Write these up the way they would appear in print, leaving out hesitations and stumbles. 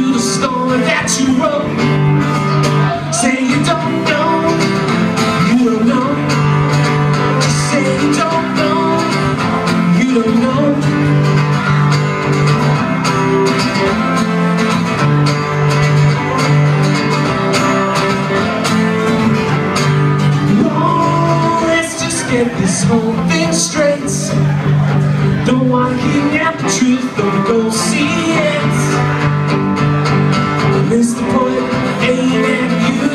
to the story that you wrote. Say you don't know, you don't know. Say you don't know, you don't know. Get this whole thing straight. Don't wanna kidnap the truth, don't go see it. I miss the point, aim at you.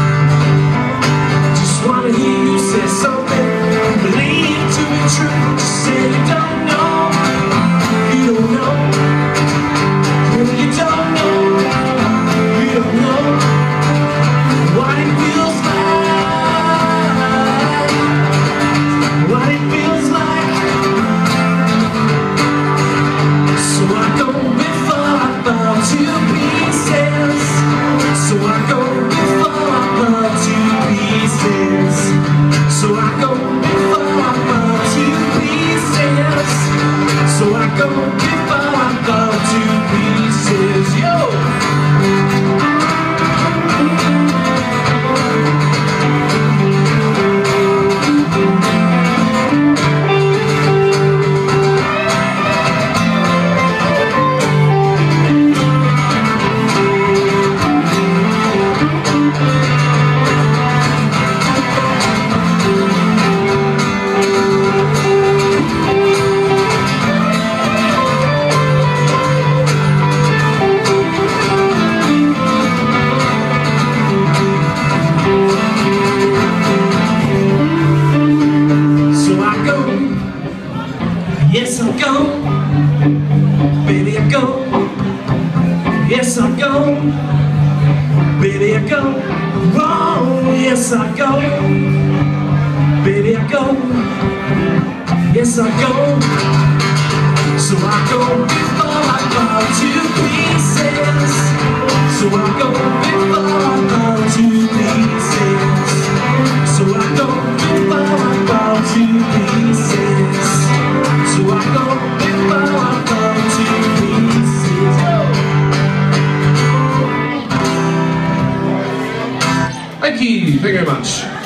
Just wanna hear you say something, believe to be true. Just say you don't know, you don't know. You don't know, you don't know what it feels like. What it feels like. So I go before I fall to pieces. So I go before I fall to pieces. So I go before I fall to pieces. So I go before I fall to pieces. Yo! Yes, I'm gone, baby, I go. Yes, I'm gone, baby, I go. Wrong, yes, I go, baby, I go. Yes, I go. So I go before I fall to pieces. So I go before I fall to pieces. So I go before I fall to pieces. So I go before I fall to pieces. Thank you very much.